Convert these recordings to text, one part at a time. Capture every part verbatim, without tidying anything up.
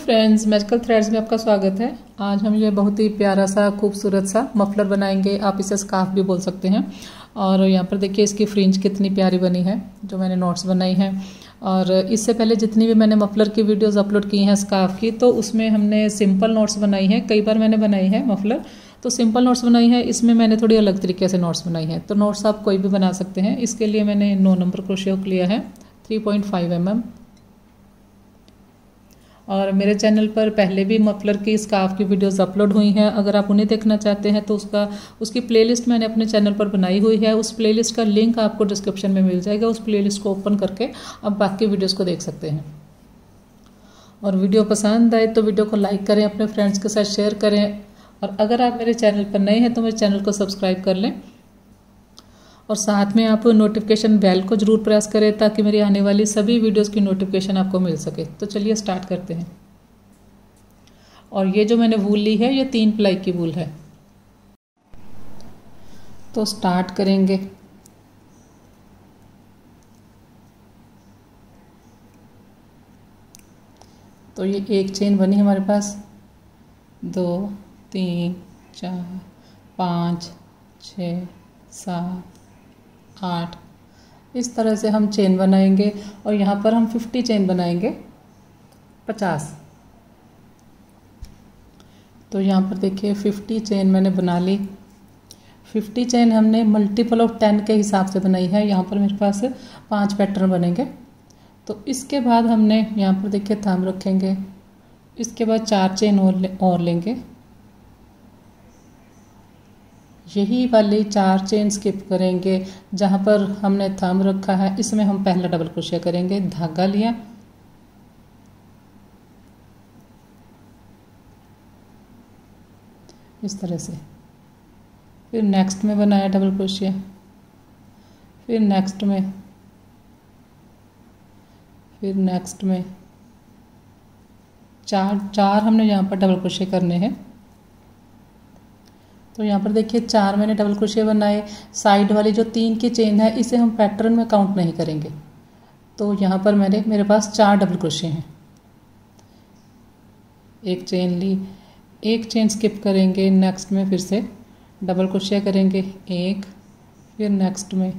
Friends, magical threads में आपका स्वागत है। आज हम ये बहुत ही प्यारा सा खूबसूरत सा मफलर बनाएंगे। आप इसे स्कार्फ भी बोल सकते हैं। और यहाँ पर देखिए इसकी फ्रिंज कितनी प्यारी बनी है, जो मैंने नोट्स बनाई हैं। और इससे पहले जितनी भी मैंने मफलर की वीडियोस अपलोड की हैं स्कार्फ की, तो उसमें हमने सिंपल नोट्स बनाई हैं। कई बार मैंने बनाई है मफलर, तो सिंपल नोट्स बनाई है। इसमें मैंने थोड़ी अलग तरीके से नोट्स बनाई है। तो नोट्स आप कोई भी बना सकते हैं। इसके लिए मैंने नौ नंबर क्रोशे हुक लिया है, three point five M M. और मेरे चैनल पर पहले भी मफलर की स्कार्फ की वीडियोस अपलोड हुई हैं। अगर आप उन्हें देखना चाहते हैं तो उसका उसकी प्लेलिस्ट मैंने अपने चैनल पर बनाई हुई है। उस प्लेलिस्ट का लिंक आपको डिस्क्रिप्शन में मिल जाएगा। उस प्लेलिस्ट को ओपन करके आप बाकी वीडियोस को देख सकते हैं। और वीडियो पसंद आए तो वीडियो को लाइक करें, अपने फ्रेंड्स के साथ शेयर करें। और अगर आप मेरे चैनल पर नए हैं तो मेरे चैनल को सब्सक्राइब कर लें। और साथ में आप नोटिफिकेशन बेल को जरूर प्रेस करें ताकि मेरी आने वाली सभी वीडियोस की नोटिफिकेशन आपको मिल सके। तो चलिए स्टार्ट करते हैं। और ये जो मैंने वूल ली है, ये तीन प्लाई की वूल है। तो स्टार्ट करेंगे। तो ये एक चेन बनी हमारे पास, दो, तीन, चार, पाँच, छः, सात, आठ। इस तरह से हम चेन बनाएंगे। और यहाँ पर हम फिफ्टी चेन बनाएंगे, पचास। तो यहाँ पर देखिए फिफ्टी चेन मैंने बना ली। फिफ्टी चेन हमने मल्टीपल ऑफ टेन के हिसाब से बनाई है। यहाँ पर मेरे पास पांच पैटर्न बनेंगे। तो इसके बाद हमने यहाँ पर देखिए थंब रखेंगे। इसके बाद चार चेन और ले, और लेंगे। यही वाली चार चेन स्किप करेंगे जहाँ पर हमने थंब रखा है। इसमें हम पहला डबल क्रोशिया करेंगे, धागा लिया, इस तरह से। फिर नेक्स्ट में बनाया डबल क्रोशिया, फिर नेक्स्ट में, फिर नेक्स्ट में। चार चार हमने यहाँ पर डबल क्रोशिया करने हैं। तो यहाँ पर देखिए चार मैंने डबल क्रोशिया बनाए। साइड वाली जो तीन की चेन है इसे हम पैटर्न में काउंट नहीं करेंगे। तो यहाँ पर मैंने मेरे पास चार डबल क्रोशिया हैं। एक चेन ली, एक चेन स्किप करेंगे, नेक्स्ट में फिर से डबल क्रोशिया करेंगे, एक, फिर नेक्स्ट में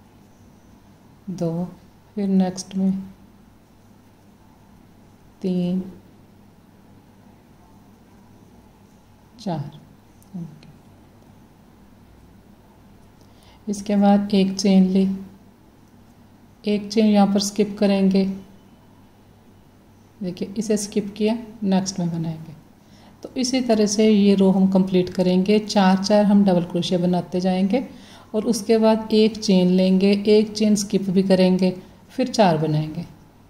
दो, फिर नेक्स्ट में तीन, चार। इसके बाद एक चेन ली, एक चेन यहाँ पर स्किप करेंगे, देखिए इसे स्किप किया, नेक्स्ट में बनाएंगे। तो इसी तरह से ये रो हम कंप्लीट करेंगे। चार चार हम डबल क्रोशिया बनाते जाएंगे। और उसके बाद एक चेन लेंगे, एक चेन स्किप भी करेंगे, फिर चार बनाएंगे।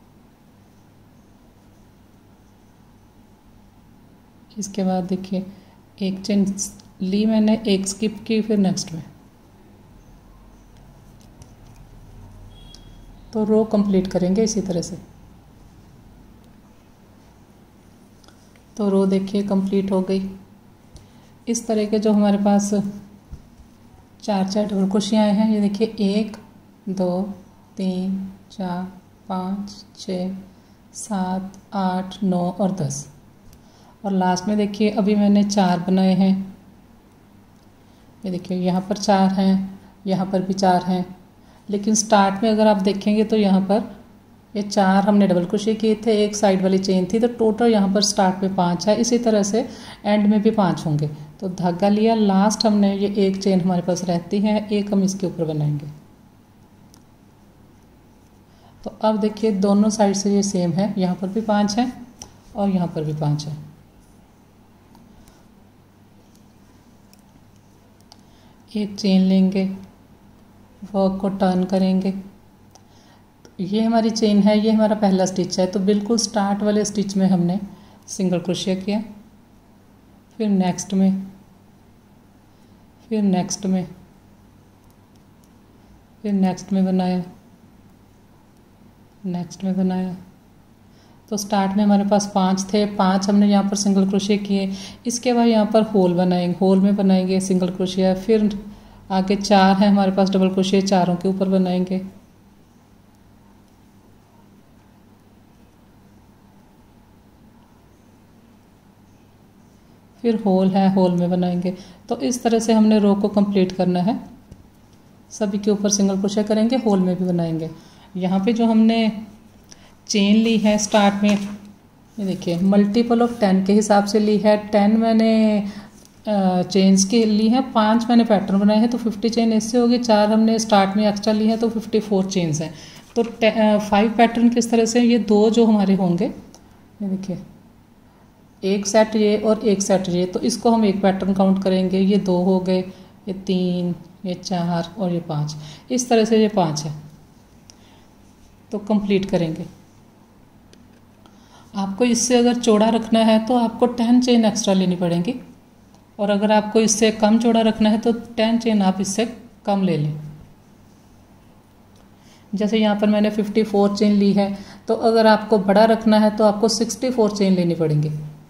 इसके बाद देखिए एक चेन ली मैंने, एक स्किप की, फिर नेक्स्ट में। तो रो कंप्लीट करेंगे इसी तरह से। तो रो देखिए कंप्लीट हो गई। इस तरह के जो हमारे पास चार चार डबल क्रोशिया हैं, ये देखिए एक, दो, तीन, चार, पाँच, छः, सात, आठ, नौ और दस। और लास्ट में देखिए अभी मैंने चार बनाए हैं। ये देखिए यहाँ पर चार हैं, यहाँ पर भी चार हैं। लेकिन स्टार्ट में अगर आप देखेंगे तो यहाँ पर ये चार हमने डबल क्रोशिया किए थे, एक साइड वाली चेन थी। तो टोटल यहाँ पर स्टार्ट में पाँच है। इसी तरह से एंड में भी पाँच होंगे। तो धागा लिया, लास्ट हमने ये एक चेन हमारे पास रहती है, एक हम इसके ऊपर बनाएंगे। तो अब देखिए दोनों साइड से ये सेम है। यहाँ पर भी पाँच है और यहाँ पर भी पाँच है। एक चेन लेंगे, वर्क को टर्न करेंगे। ये हमारी चेन है, ये हमारा पहला स्टिच है। तो बिल्कुल स्टार्ट वाले स्टिच में हमने सिंगल क्रोशिया किया, फिर नेक्स्ट में, फिर नेक्स्ट में, फिर नेक्स्ट में बनाया, नेक्स्ट में बनाया। तो स्टार्ट में हमारे पास पांच थे, पांच हमने यहाँ पर सिंगल क्रोशिया किए। इसके बाद यहाँ पर होल बनाएंगे, होल में बनाएंगे सिंगल क्रोशिया। फिर आगे चार है हमारे पास डबल क्रोशिया, चारों के ऊपर बनाएंगे। फिर होल है, होल में बनाएंगे। तो इस तरह से हमने रो को कंप्लीट करना है। सभी के ऊपर सिंगल क्रोशे करेंगे, होल में भी बनाएंगे। यहाँ पे जो हमने चेन ली है स्टार्ट में, ये देखिए मल्टीपल ऑफ टेन के हिसाब से ली है। टेन मैंने चेन्स की ली है, पांच मैंने पैटर्न बनाए हैं तो फिफ्टी चेन इससे होगी। चार हमने स्टार्ट में एक्स्ट्रा ली है तो फिफ्टी फोर चेन्स हैं। तो फाइव पैटर्न किस तरह से, ये दो जो हमारे होंगे, ये देखिए एक सेट ये और एक सेट ये, तो इसको हम एक पैटर्न काउंट करेंगे। ये दो हो गए, ये तीन, ये चार और ये पाँच। इस तरह से ये पाँच है। तो कंप्लीट करेंगे। आपको इससे अगर चौड़ा रखना है तो आपको टेन चेन एक्स्ट्रा लेनी पड़ेगी, और अगर आपको इससे कम चौड़ा रखना है तो टेन चेन आप इससे कम ले लें। जैसे यहाँ पर मैंने फिफ्टी फोर चेन ली है, तो अगर आपको बड़ा रखना है तो आपको सिक्सटी फोर चेन लेनी पड़ेंगी।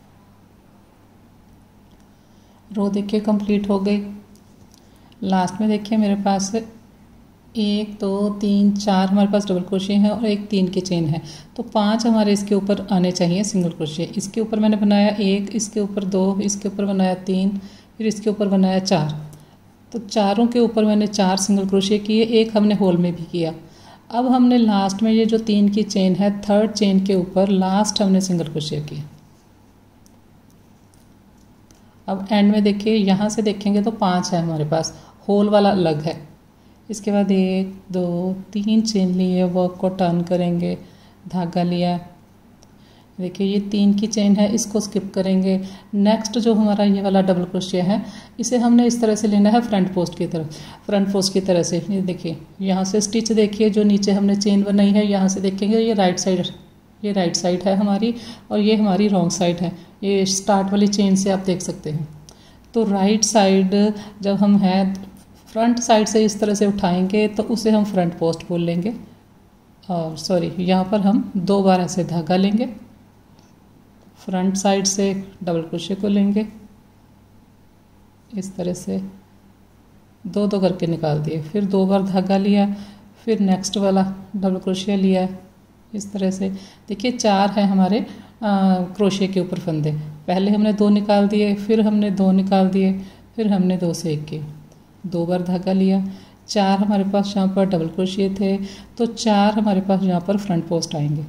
रो देखिए कंप्लीट हो गई। लास्ट में देखिए मेरे पास एक दो तीन चार हमारे पास डबल क्रोशे हैं और एक तीन की चेन है, तो पांच हमारे इसके ऊपर आने चाहिए सिंगल क्रोशे। इसके ऊपर मैंने बनाया एक, इसके ऊपर दो, इसके ऊपर बनाया तीन, फिर इसके ऊपर बनाया चार। तो चारों के ऊपर मैंने चार सिंगल क्रोशे किए, एक हमने होल में भी किया। अब हमने लास्ट में ये जो तीन की चेन है, थर्ड चेन के ऊपर लास्ट हमने सिंगल क्रोशे किया। अब एंड में देखिए, यहाँ से देखेंगे तो पाँच है हमारे पास, होल वाला अलग है। इसके बाद एक दो तीन चेन लिए, वर्क को टर्न करेंगे, धागा लिया। देखिए ये तीन की चेन है, इसको स्किप करेंगे। नेक्स्ट जो हमारा ये वाला डबल क्रोशे है, इसे हमने इस तरह से लेना है फ्रंट पोस्ट की तरफ, फ्रंट पोस्ट की तरह से। ये देखिए यहाँ से स्टिच देखिए, जो नीचे हमने चेन बनाई है, यहाँ से देखेंगे ये राइट साइड, ये राइट साइड है हमारी, और ये हमारी रॉन्ग साइड है। ये स्टार्ट वाली चेन से आप देख सकते हैं। तो राइट साइड जब हम है फ्रंट साइड से इस तरह से उठाएंगे तो उसे हम फ्रंट पोस्ट बोल लेंगे। और सॉरी, यहाँ पर हम दो बार ऐसे धागा लेंगे, फ्रंट साइड से डबल क्रोशे को लेंगे, इस तरह से दो दो करके निकाल दिए, फिर दो बार धागा लिया, फिर नेक्स्ट वाला डबल क्रोशे लिया, इस तरह से। देखिए चार है हमारे क्रोशे के ऊपर फंदे। पहले हमने दो निकाल दिए, फिर हमने दो निकाल दिए, फिर हमने दो से एक किए, दो बार धागा लिया। चार हमारे पास यहाँ पर डबल क्रोशे थे, तो चार हमारे पास यहाँ पर फ्रंट पोस्ट आएंगे।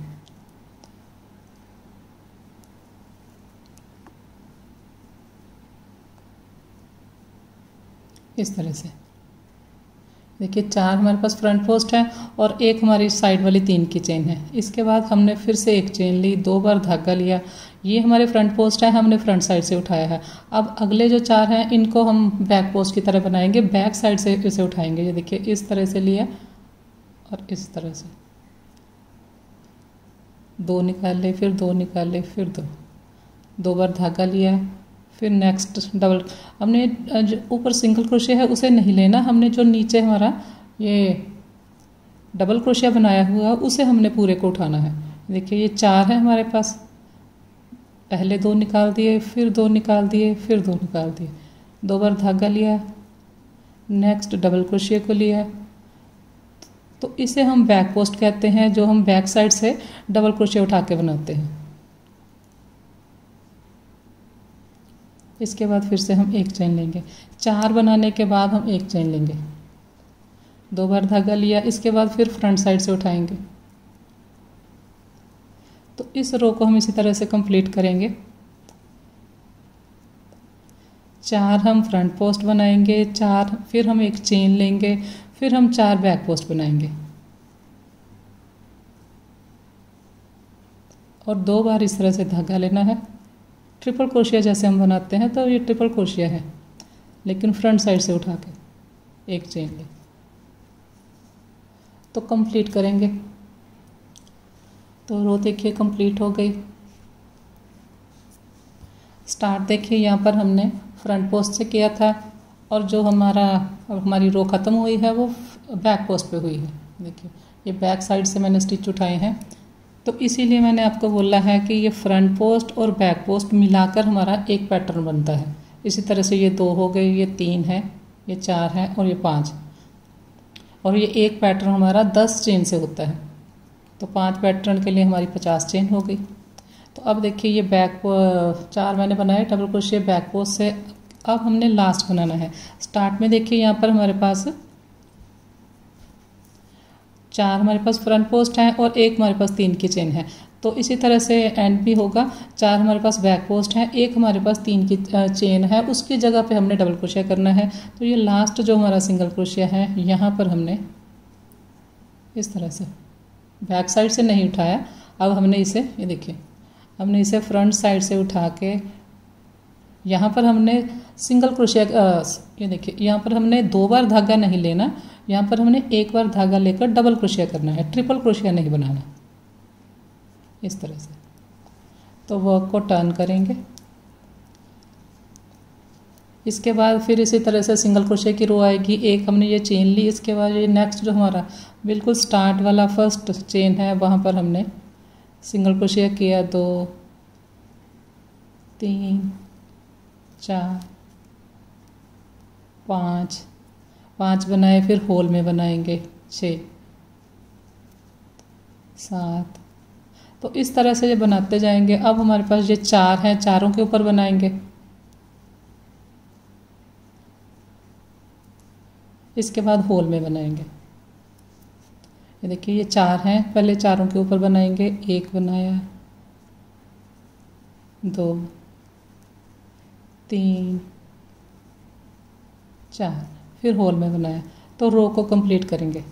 इस तरह से देखिए चार हमारे पास फ्रंट पोस्ट है और एक हमारी साइड वाली तीन की चेन है। इसके बाद हमने फिर से एक चेन ली, दो बार धागा लिया। ये हमारे फ्रंट पोस्ट है, हमने फ्रंट साइड से उठाया है। अब अगले जो चार हैं इनको हम बैक पोस्ट की तरह बनाएंगे, बैक साइड से इसे उठाएंगे। ये देखिए इस तरह से लिया और इस तरह से दो निकाल ले, फिर दो निकाल ले, फिर दो, दो बार धागा लिया, फिर नेक्स्ट डबल। हमने जो ऊपर सिंगल क्रोशे है उसे नहीं लेना, हमने जो नीचे हमारा ये डबल क्रोशिया बनाया हुआ उसे हमने पूरे को उठाना है। देखिए ये चार है हमारे पास, पहले दो निकाल दिए, फिर दो निकाल दिए, फिर दो निकाल दिए, दो बार धागा लिया, नेक्स्ट डबल क्रोशिया को लिया। तो इसे हम बैक पोस्ट कहते हैं, जो हम बैक साइड से डबल क्रोशिया उठा के बनाते हैं। इसके बाद फिर से हम एक चेन लेंगे, चार बनाने के बाद हम एक चेन लेंगे, दो बार धागा लिया, इसके बाद फिर फ्रंट साइड से उठाएंगे। तो इस रो को हम इसी तरह से कंप्लीट करेंगे। चार हम फ्रंट पोस्ट बनाएंगे, चार फिर हम एक चेन लेंगे, फिर हम चार बैक पोस्ट बनाएंगे और दो बार इस तरह से धागा लेना है। ट्रिपल क्रोशिया जैसे हम बनाते हैं, तो ये ट्रिपल क्रोशिया है, लेकिन फ्रंट साइड से उठा के एक चेन ले, तो कंप्लीट करेंगे। तो रो देखिए कंप्लीट हो गई। स्टार्ट देखिए यहाँ पर हमने फ्रंट पोस्ट से किया था और जो हमारा हमारी रो ख़त्म हुई है वो बैक पोस्ट पे हुई है। देखिए ये बैक साइड से मैंने स्टिच उठाए हैं, तो इसीलिए मैंने आपको बोला है कि ये फ्रंट पोस्ट और बैक पोस्ट मिलाकर हमारा एक पैटर्न बनता है। इसी तरह से ये दो हो गए, ये तीन है, ये चार है और ये पाँच, और ये एक पैटर्न हमारा दस चेन से होता है। तो पांच पैटर्न के लिए हमारी पचास चेन हो गई। तो अब देखिए ये बैक चार मैंने बनाए डबल क्रोशिया बैक पोस्ट से। अब हमने लास्ट बनाना है। स्टार्ट में देखिए यहाँ पर हमारे पास चार हमारे पास फ्रंट पोस्ट है और एक हमारे पास तीन की चेन है। तो इसी तरह से एंड भी होगा। चार हमारे पास बैक पोस्ट है, एक हमारे पास तीन की चेन है, उसकी जगह पे हमने डबल क्रोशिया करना है। तो ये लास्ट जो हमारा सिंगल क्रोशिया है यहाँ पर हमने इस तरह से बैक साइड से नहीं उठाया। अब हमने इसे ये देखिए हमने इसे फ्रंट साइड से उठा के यहाँ पर हमने सिंगल क्रोशिया ये देखिए यहाँ पर हमने दो बार धागा नहीं लेना, यहाँ पर हमने एक बार धागा लेकर डबल क्रोशिया करना है, ट्रिपल क्रोशिया नहीं बनाना। इस तरह से तो वर्क को टर्न करेंगे। इसके बाद फिर इसी तरह से सिंगल क्रोशिया की रो आएगी। एक हमने ये चेन ली, इसके बाद ये नेक्स्ट जो हमारा बिल्कुल स्टार्ट वाला फर्स्ट चेन है वहाँ पर हमने सिंगल क्रोशिया किया, दो तीन चार पाँच पाँच बनाए, फिर होल में बनाएंगे छः सात। तो इस तरह से ये बनाते जाएंगे। अब हमारे पास ये चार हैं, चारों के ऊपर बनाएंगे। इसके बाद होल में बनाएंगे। ये देखिए ये चार हैं, पहले चारों के ऊपर बनाएंगे। एक बनाया, दो तीन चार, फिर होल में बनाया। तो रो को कंप्लीट करेंगे।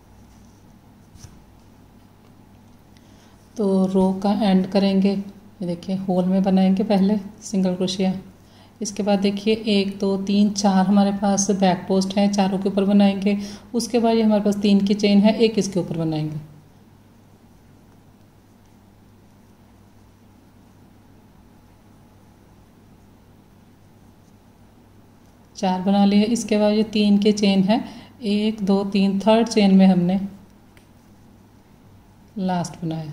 तो रो का एंड करेंगे। ये देखिए होल में बनाएंगे पहले सिंगल क्रोशिया। इसके बाद देखिए एक दो तीन चार हमारे पास बैक पोस्ट हैं, चारों के ऊपर बनाएंगे। उसके बाद ये हमारे पास तीन की चेन है, एक इसके ऊपर बनाएंगे। चार बना लिए। इसके बाद ये तीन की चेन है, एक दो तीन, थर्ड चेन में हमने लास्ट बनाया।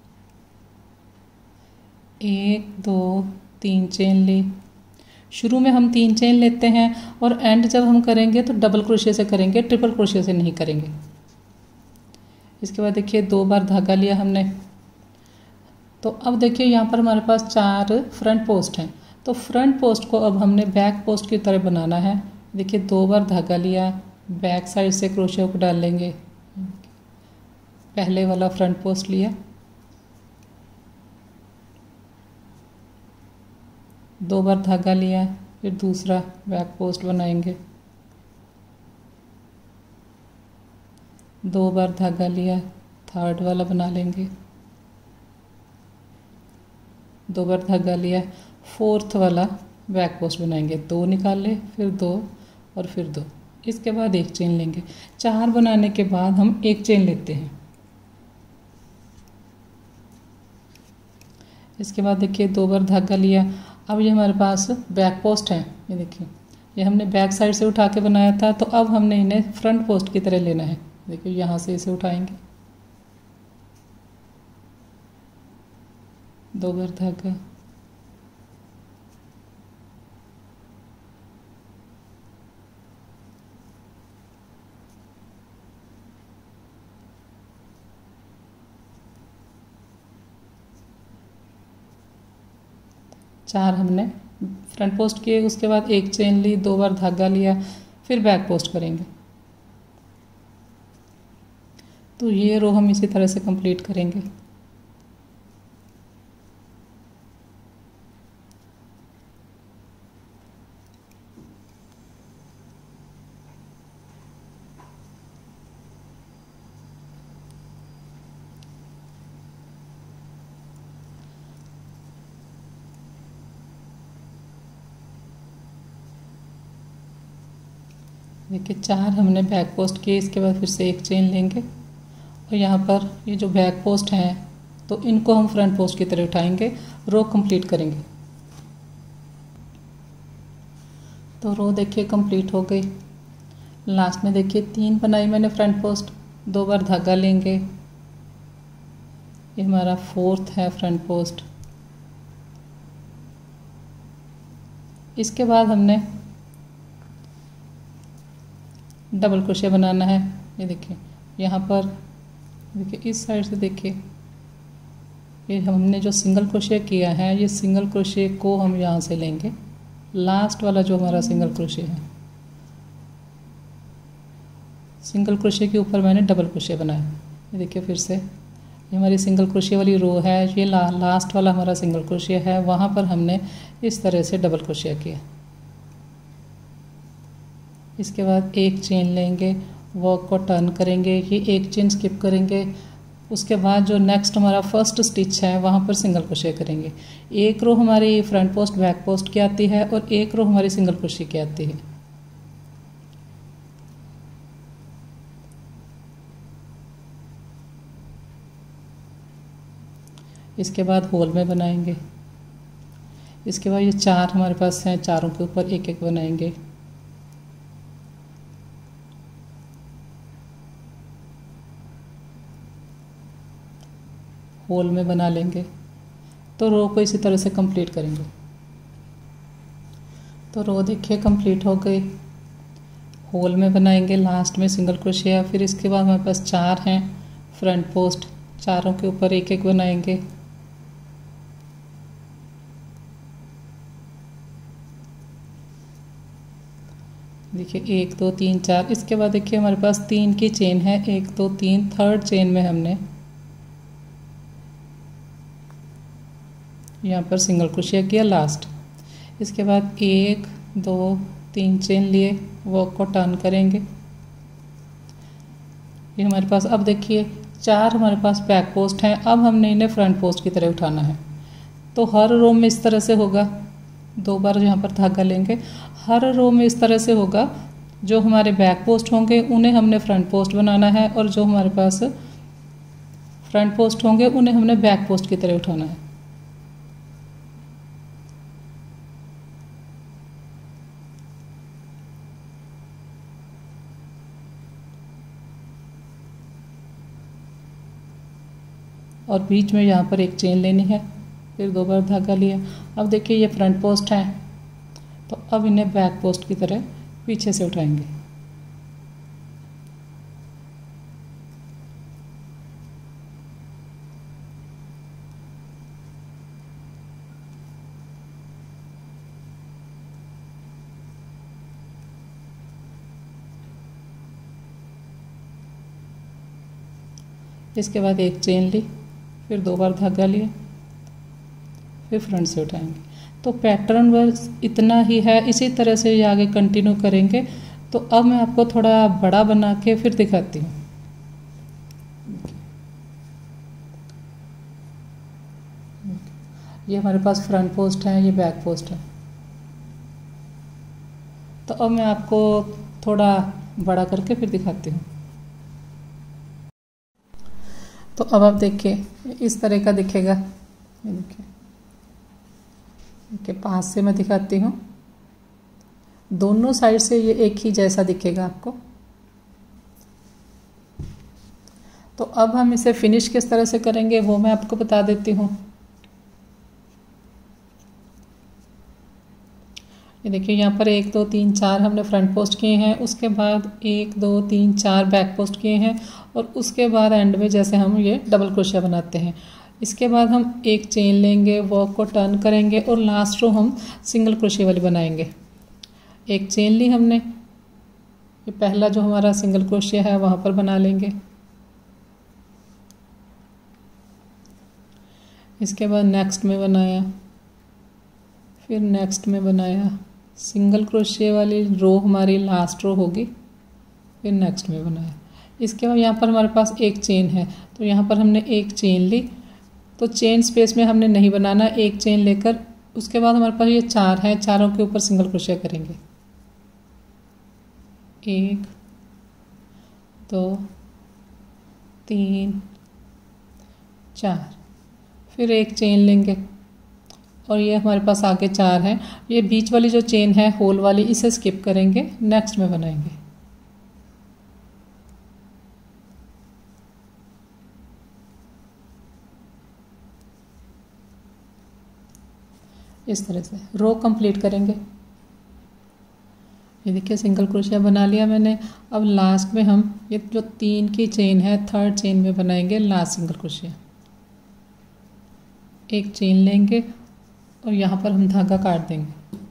एक दो तीन चेन ली। शुरू में हम तीन चेन लेते हैं और एंड जब हम करेंगे तो डबल क्रोशिया से करेंगे, ट्रिपल क्रोशिया से नहीं करेंगे। इसके बाद देखिए दो बार धागा लिया हमने। तो अब देखिए यहाँ पर हमारे पास चार फ्रंट पोस्ट हैं। तो फ्रंट पोस्ट को अब हमने बैक पोस्ट की तरह बनाना है। देखिए दो बार धागा लिया, बैक साइड से क्रोशिया को डाल लेंगे। पहले वाला फ्रंट पोस्ट लिया, दो बार धागा लिया, फिर दूसरा बैक पोस्ट बनाएंगे। दो बार धागा लिया, थर्ड वाला बना लेंगे। दो बार धागा लिया, फोर्थ वाला बैक पोस्ट बनाएंगे। दो निकाल ले, फिर दो और फिर दो। इसके बाद एक चेन लेंगे। चार बनाने के बाद हम एक चेन लेते हैं। इसके बाद देखिए दो बार धागा लिया। अब ये हमारे पास बैक पोस्ट है। ये देखिए ये हमने बैक साइड से उठा के बनाया था, तो अब हमने इन्हें फ्रंट पोस्ट की तरह लेना है। देखिए यहाँ से इसे उठाएंगे, दो बार धागा, चार हमने फ्रंट पोस्ट किए। उसके बाद एक चेन ली, दो बार धागा लिया, फिर बैक पोस्ट करेंगे। तो ये रो हम इसी तरह से कंप्लीट करेंगे। देखिए चार हमने बैक पोस्ट किए। इसके बाद फिर से एक चेन लेंगे और यहाँ पर ये जो बैक पोस्ट हैं तो इनको हम फ्रंट पोस्ट की तरह उठाएंगे, रो कंप्लीट करेंगे। तो रो देखिए कंप्लीट हो गई। लास्ट में देखिए तीन बनाई मैंने फ्रंट पोस्ट, दो बार धागा लेंगे। ये हमारा फोर्थ है फ्रंट पोस्ट। इसके बाद हमने डबल क्रोशिया बनाना है। ये देखिए यहाँ पर देखिए इस साइड से देखिए ये हमने जो सिंगल क्रोशे किया है, ये सिंगल क्रोशे को हम यहाँ से लेंगे, लास्ट वाला जो हमारा सिंगल क्रोशे है, सिंगल क्रोशे के ऊपर मैंने डबल क्रोशे बनाया। ये देखिए फिर से ये हमारी सिंगल क्रोशे वाली रो है, ये ला, लास्ट वाला हमारा सिंगल क्रोशे है, वहाँ पर हमने इस तरह से डबल क्रोशे किया। इसके बाद एक चेन लेंगे, वर्क को टर्न करेंगे, ये एक चेन स्किप करेंगे, उसके बाद जो नेक्स्ट हमारा फर्स्ट स्टिच है वहाँ पर सिंगल क्रोशे करेंगे। एक रो हमारी फ्रंट पोस्ट बैक पोस्ट की आती है और एक रो हमारी सिंगल क्रोशे की आती है। इसके बाद होल में बनाएंगे। इसके बाद ये चार हमारे पास हैं, चारों के ऊपर एक एक बनाएंगे। होल में बना लेंगे। तो रो को इसी तरह से कंप्लीट करेंगे। तो रो देखिए कंप्लीट हो गई। होल में बनाएंगे, लास्ट में सिंगल क्रोशिया। फिर इसके बाद हमारे पास चार हैं फ्रंट पोस्ट, चारों के ऊपर एक एक बनाएंगे। देखिए एक दो तीन चार। इसके बाद देखिए हमारे पास तीन की चेन है, एक दो तीन, थर्ड चेन में हमने यहाँ पर सिंगल क्रोशिया किया लास्ट। इसके बाद एक दो तीन चेन लिए, वर्क को टर्न करेंगे। ये हमारे पास अब देखिए चार हमारे पास बैक पोस्ट हैं, अब हमने इन्हें फ्रंट पोस्ट की तरह उठाना है। तो हर रो में इस तरह से होगा, दो बार यहाँ पर धागा लेंगे, हर रो में इस तरह से होगा। जो हमारे बैक पोस्ट होंगे उन्हें हमने फ्रंट पोस्ट बनाना है और जो हमारे पास फ्रंट पोस्ट होंगे उन्हें हमने बैक पोस्ट की तरह उठाना है। और बीच में यहाँ पर एक चेन लेनी है, फिर दो बार धागा लिया। अब देखिए ये फ्रंट पोस्ट है, तो अब इन्हें बैक पोस्ट की तरह पीछे से उठाएंगे। इसके बाद एक चेन ली, फिर दो बार धागा लिया, फिर फ्रंट से उठाएंगे। तो पैटर्न बस इतना ही है, इसी तरह से ये आगे कंटिन्यू करेंगे। तो अब मैं आपको थोड़ा बड़ा बना के फिर दिखाती हूँ। ये हमारे पास फ्रंट पोस्ट है, ये बैक पोस्ट है। तो अब मैं आपको थोड़ा बड़ा करके फिर दिखाती हूँ। तो अब आप देखिए इस तरह का दिखेगा। ये देखिए के पास से मैं दिखाती हूँ, दोनों साइड से ये एक ही जैसा दिखेगा आपको। तो अब हम इसे फिनिश किस तरह से करेंगे वो मैं आपको बता देती हूँ। ये देखिए यहाँ पर एक दो तीन चार हमने फ्रंट पोस्ट किए हैं, उसके बाद एक दो तीन चार बैक पोस्ट किए हैं और उसके बाद एंड में जैसे हम ये डबल क्रोशिया बनाते हैं। इसके बाद हम एक चेन लेंगे, वर्क को टर्न करेंगे और लास्ट रो हम सिंगल क्रोशिया वाली बनाएंगे। एक चेन ली हमने, ये पहला जो हमारा सिंगल क्रोशिया है वहाँ पर बना लेंगे। इसके बाद नेक्स्ट में बनाया, फिर नेक्स्ट में बनाया, सिंगल क्रोशिया वाली रो हमारी लास्ट रो होगी, फिर नेक्स्ट में बनाया। इसके बाद यहाँ पर हमारे पास एक चेन है, तो यहाँ पर हमने एक चेन ली। तो चेन स्पेस में हमने नहीं बनाना, एक चेन लेकर उसके बाद हमारे पास ये चार हैं, चारों के ऊपर सिंगल क्रोशिया करेंगे। एक दो तीन चार, फिर एक चेन लेंगे और ये हमारे पास आगे चार हैं। ये बीच वाली जो चेन है होल वाली, इसे स्किप करेंगे, नेक्स्ट में बनाएंगे। इस तरह से रो कंप्लीट करेंगे। ये देखिए सिंगल क्रोशिया बना लिया मैंने। अब लास्ट में हम ये जो तीन की चेन है थर्ड चेन में बनाएंगे लास्ट सिंगल क्रोशिया। एक चेन लेंगे और यहाँ पर हम धागा काट देंगे।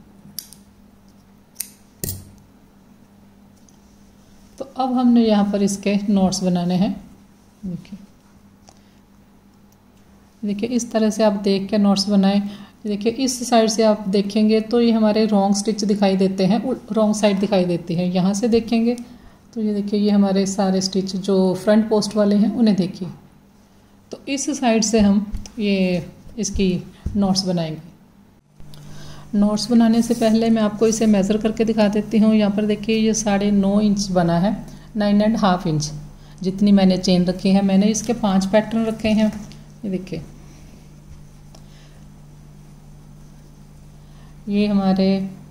तो अब हमने यहाँ पर इसके नॉट्स बनाने हैं। देखिए देखिए इस तरह से आप देख के नॉट्स बनाएं। देखिए इस साइड से आप देखेंगे तो ये हमारे रॉन्ग स्टिच दिखाई देते हैं, रॉन्ग साइड दिखाई देती है। यहाँ से देखेंगे तो ये देखिए ये हमारे सारे स्टिच जो फ्रंट पोस्ट वाले हैं उन्हें देखिए। तो इस साइड से हम ये इसकी नॉट्स बनाएंगे। नॉट्स बनाने से पहले मैं आपको इसे मेज़र करके दिखा देती हूँ। यहाँ पर देखिए ये साढ़े नौ इंच बना है, नाइन एंड हाफ इंच जितनी मैंने चेन रखी है। मैंने इसके पांच पैटर्न रखे हैं। ये देखिए ये हमारे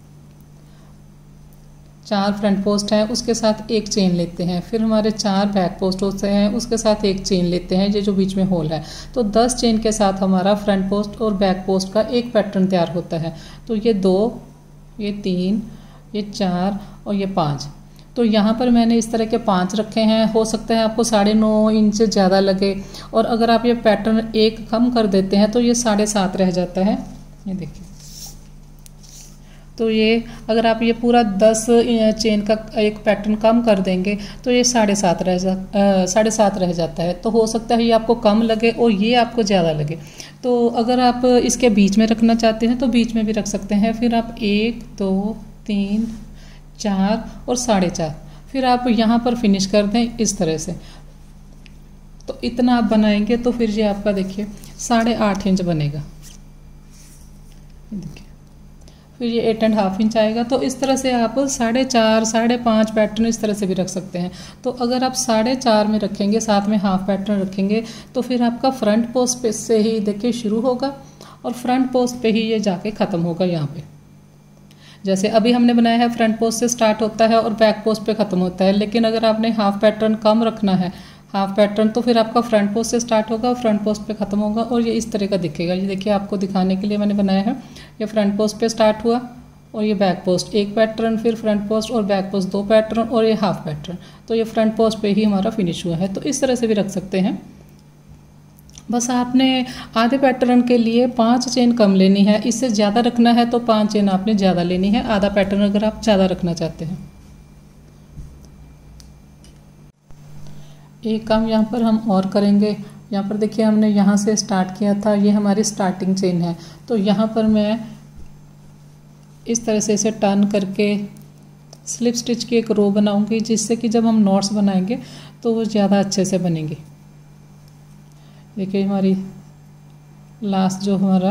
चार फ्रंट पोस्ट हैं, उसके साथ एक चेन लेते हैं। फिर हमारे चार बैक पोस्ट होते हैं, उसके साथ एक चेन लेते हैं, ये जो बीच में होल है। तो दस चेन के साथ हमारा फ्रंट पोस्ट और बैक पोस्ट का एक पैटर्न तैयार होता है। तो ये दो, ये तीन, ये चार और ये पाँच। तो यहाँ पर मैंने इस तरह के पाँच रखे हैं। हो सकता है आपको साढ़े नौ इंच ज़्यादा लगे, और अगर आप ये पैटर्न एक कम कर देते हैं तो ये साढ़े सात रह जाता है। ये देखिए तो ये अगर आप ये पूरा दस चेन का एक पैटर्न कम कर देंगे तो ये साढ़े सात रह जा साढ़े सात रह जाता है। तो हो सकता है ये आपको कम लगे और ये आपको ज़्यादा लगे। तो अगर आप इसके बीच में रखना चाहते हैं तो बीच में भी रख सकते हैं। फिर आप एक, दो, तीन, चार और साढ़े चार, फिर आप यहाँ पर फिनिश कर दें इस तरह से। तो इतना आप बनाएंगे तो फिर ये आपका देखिए साढ़े आठ इंच बनेगा। देखिए फिर ये एट एंड हाफ इंच आएगा। तो इस तरह से आप साढ़े चार, साढ़े पाँच पैटर्न इस तरह से भी रख सकते हैं। तो अगर आप साढ़े चार में रखेंगे, साथ में हाफ पैटर्न रखेंगे, तो फिर आपका फ्रंट पोस्ट पे से ही देखिए शुरू होगा और फ्रंट पोस्ट पे ही ये जाके ख़त्म होगा। यहाँ पे जैसे अभी हमने बनाया है फ्रंट पोस्ट से स्टार्ट होता है और बैक पोस्ट पे ख़त्म होता है। लेकिन अगर आपने हाफ पैटर्न कम रखना है, हाफ पैटर्न, तो फिर आपका फ्रंट पोस्ट से स्टार्ट होगा, फ्रंट पोस्ट पे ख़त्म होगा और ये इस तरह का दिखेगा। ये देखिए आपको दिखाने के लिए मैंने बनाया है। ये फ्रंट पोस्ट पे स्टार्ट हुआ और ये बैक पोस्ट एक पैटर्न, फिर फ्रंट पोस्ट और बैक पोस्ट दो पैटर्न और ये हाफ पैटर्न। तो ये फ्रंट पोस्ट पे ही हमारा फिनिश हुआ है। तो इस तरह से भी रख सकते हैं। बस आपने आधे पैटर्न के लिए पाँच चेन कम लेनी है, इससे ज़्यादा रखना है तो पाँच चेन आपने ज़्यादा लेनी है, आधा पैटर्न अगर आप ज़्यादा रखना चाहते हैं। एक काम यहाँ पर हम और करेंगे। यहाँ पर देखिए हमने यहाँ से स्टार्ट किया था, ये हमारी स्टार्टिंग चेन है। तो यहाँ पर मैं इस तरह से इसे टर्न करके स्लिप स्टिच की एक रो बनाऊंगी, जिससे कि जब हम नॉट्स बनाएंगे तो वो ज़्यादा अच्छे से बनेंगी। देखिए हमारी लास्ट जो हमारा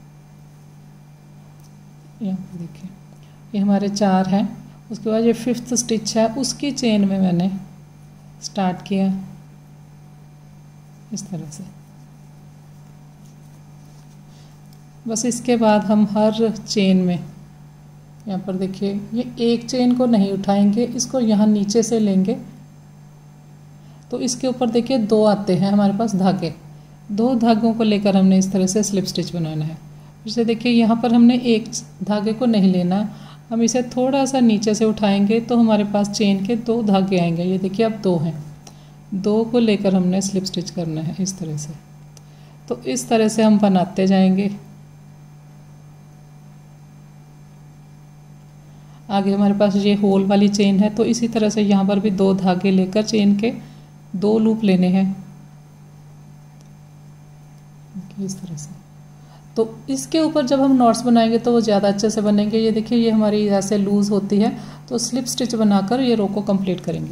यहाँ पर देखिए ये हमारे चार हैं। उसके बाद ये फिफ्थ स्टिच है, उसकी चेन में मैंने स्टार्ट किया इस तरह से। बस इसके बाद हम हर चेन में यहाँ पर देखिए ये एक चेन को नहीं उठाएंगे, इसको यहाँ नीचे से लेंगे। तो इसके ऊपर देखिए दो आते हैं हमारे पास धागे, दो धागों को लेकर हमने इस तरह से स्लिप स्टिच बनाना है। जैसे देखिए यहाँ पर हमने एक धागे को नहीं लेना, हम इसे थोड़ा सा नीचे से उठाएंगे तो हमारे पास चेन के दो धागे आएंगे। ये देखिए अब दो हैं, दो को लेकर हमने स्लिप स्टिच करना है इस तरह से। तो इस तरह से हम बनाते जाएंगे। आगे हमारे पास ये होल वाली चेन है, तो इसी तरह से यहाँ पर भी दो धागे लेकर चेन के दो लूप लेने हैं इस तरह से। तो इसके ऊपर जब हम नॉट्स बनाएंगे तो वो ज़्यादा अच्छे से बनेंगे। ये देखिए ये हमारी ऐसे लूज होती है, तो स्लिप स्टिच बनाकर ये रो को कंप्लीट करेंगे।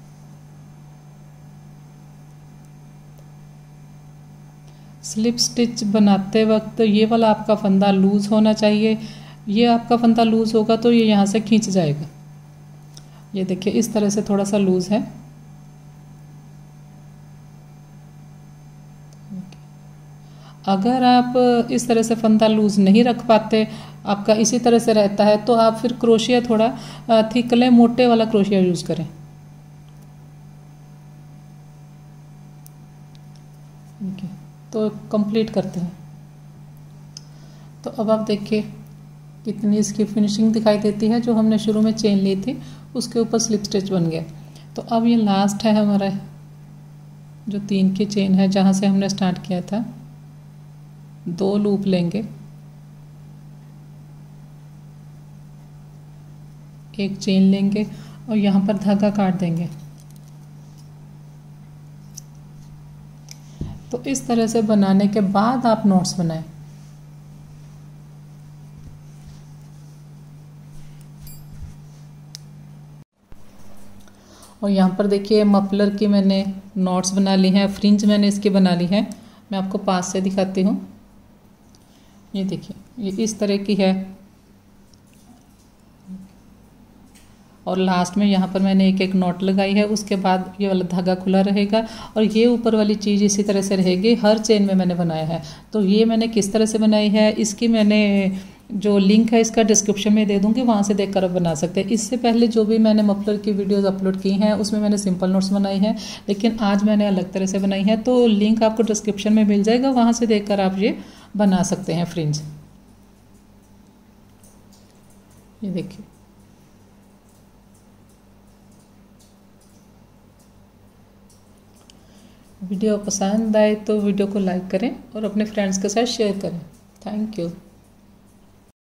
स्लिप स्टिच बनाते वक्त ये वाला आपका फंदा लूज होना चाहिए। ये आपका फंदा लूज होगा तो ये यहाँ से खींच जाएगा। ये देखिए इस तरह से थोड़ा सा लूज है। अगर आप इस तरह से फंदा लूज नहीं रख पाते, आपका इसी तरह से रहता है, तो आप फिर क्रोशिया थोड़ा थिक लें, मोटे वाला क्रोशिया यूज करें। ओके, तो कंप्लीट करते हैं। तो अब आप देखिए कितनी इसकी फिनिशिंग दिखाई देती है। जो हमने शुरू में चेन ली थी उसके ऊपर स्लिप स्टिच बन गया। तो अब ये लास्ट है हमारा जो तीन की चेन है, जहाँ से हमने स्टार्ट किया था दो लूप लेंगे, एक चेन लेंगे और यहाँ पर धागा काट देंगे। तो इस तरह से बनाने के बाद आप नोट्स बनाएं। और यहाँ पर देखिए मफलर की मैंने नॉट्स बना ली हैं, फ्रिंज मैंने इसकी बना ली है। मैं आपको पास से दिखाती हूँ। ये देखिए, ये इस तरह की है और लास्ट में यहाँ पर मैंने एक एक नॉट लगाई है। उसके बाद ये वाला धागा खुला रहेगा और ये ऊपर वाली चीज़ इसी तरह से रहेगी। हर चेन में मैंने बनाया है। तो ये मैंने किस तरह से बनाई है, इसकी मैंने जो लिंक है इसका डिस्क्रिप्शन में दे दूँगी, वहाँ से देखकर आप बना सकते हैं। इससे पहले जो भी मैंने मफलर की वीडियोस अपलोड की हैं उसमें मैंने सिंपल नोट्स बनाई हैं, लेकिन आज मैंने अलग तरह से बनाई है। तो लिंक आपको डिस्क्रिप्शन में मिल जाएगा, वहाँ से देखकर आप ये बना सकते हैं फ्रिंज। ये देखिए, वीडियो पसंद आए तो वीडियो को लाइक करें और अपने फ्रेंड्स के साथ शेयर करें। Thank you.